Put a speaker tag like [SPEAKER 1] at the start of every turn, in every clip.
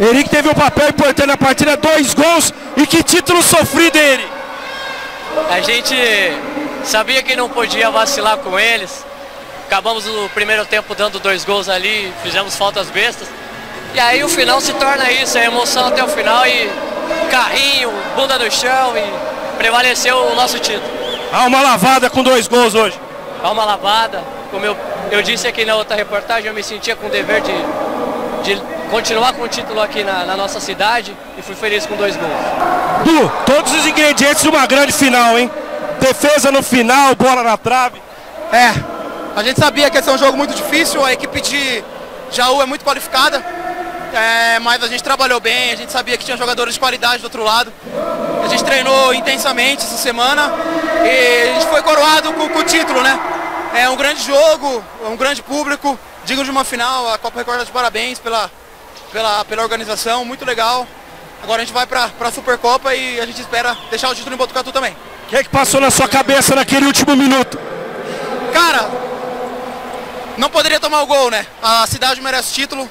[SPEAKER 1] Henrique teve um papel importante na partida, 2 gols, e que título sofrido ele.
[SPEAKER 2] A gente sabia que não podia vacilar com eles. Acabamos no primeiro tempo dando 2 gols ali, fizemos faltas bestas. E aí o final se torna isso, é emoção até o final e carrinho, bunda no chão e prevaleceu o nosso título.
[SPEAKER 1] Alma lavada com 2 gols hoje.
[SPEAKER 2] Alma lavada, como eu disse aqui na outra reportagem, eu me sentia com o dever de continuar com o título aqui na nossa cidade e fui feliz com 2 gols.
[SPEAKER 1] Du, todos os ingredientes de uma grande final, hein? Defesa no final, bola na trave.
[SPEAKER 3] A gente sabia que ia ser um jogo muito difícil, a equipe de Jaú é muito qualificada, mas a gente trabalhou bem, a gente sabia que tinha jogadores de qualidade do outro lado. A gente treinou intensamente essa semana e a gente foi coroado com o título, né? É um grande jogo, um grande público, digno de uma final, a Copa Record de parabéns pela organização, muito legal. Agora a gente vai para a Supercopa e a gente espera deixar o título em Botucatu também.
[SPEAKER 1] O que é que passou na sua cabeça naquele último minuto?
[SPEAKER 3] Cara, não poderia tomar o gol, né? A cidade merece título.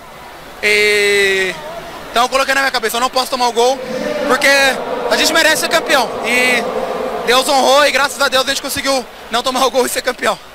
[SPEAKER 3] Então eu coloquei na minha cabeça, eu não posso tomar o gol, porque a gente merece ser campeão. E Deus honrou e graças a Deus a gente conseguiu não tomar o gol e ser campeão.